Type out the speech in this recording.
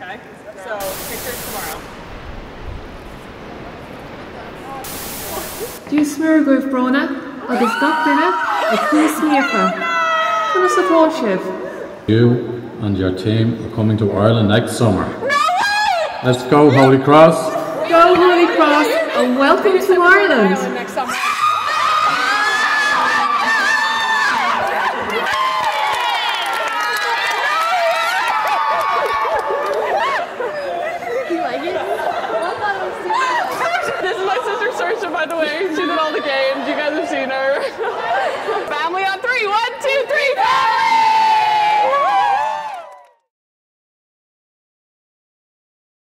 Okay? So, pictures tomorrow. Dús go brona agus gach duine ag cús míofa. Chuna sa fáisibh. You and your team are coming to Ireland next summer. Let's go, Holy Cross! Go Holy Cross and welcome to Ireland! Next summer.